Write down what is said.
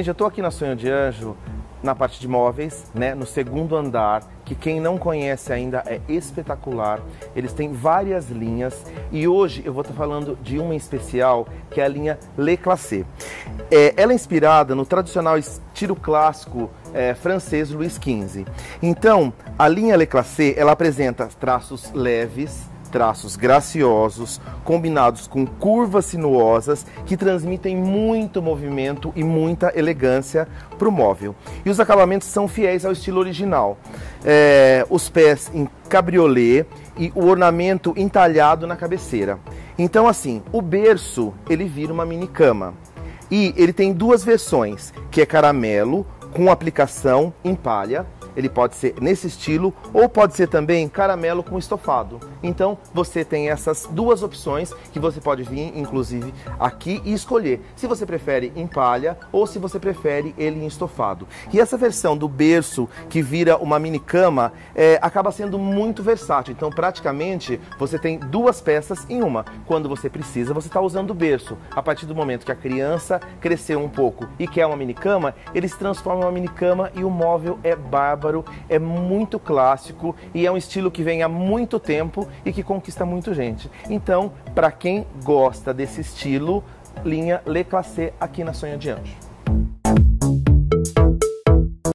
Gente, eu tô aqui na Sonho de Anjo, na parte de móveis, né, no segundo andar, que quem não conhece ainda é espetacular. Eles têm várias linhas e hoje eu vou estar falando de uma em especial, que é a linha Le Classé. Ela é inspirada no tradicional estilo clássico francês Louis XV. Então, a linha Le Classé, ela apresenta traços leves, traços graciosos, combinados com curvas sinuosas que transmitem muito movimento e muita elegância para o móvel. E os acabamentos são fiéis ao estilo original. Os pés em cabriolé e o ornamento entalhado na cabeceira. Então, assim, o berço ele vira uma mini cama. E ele tem duas versões, que é caramelo com aplicação em palha. Ele pode ser nesse estilo ou pode ser também caramelo com estofado. Então você tem essas duas opções que você pode vir inclusive aqui e escolher se você prefere em palha ou se você prefere ele em estofado. E essa versão do berço que vira uma mini cama acaba sendo muito versátil. Então praticamente você tem duas peças em uma. Quando você precisa, você está usando o berço. A partir do momento que a criança cresceu um pouco e quer uma mini cama, ele se transforma em uma mini cama e o móvel é bárbaro. É muito clássico e é um estilo que vem há muito tempo e que conquista muita gente. Então, para quem gosta desse estilo, linha Le Classé aqui na Sonho de Anjo.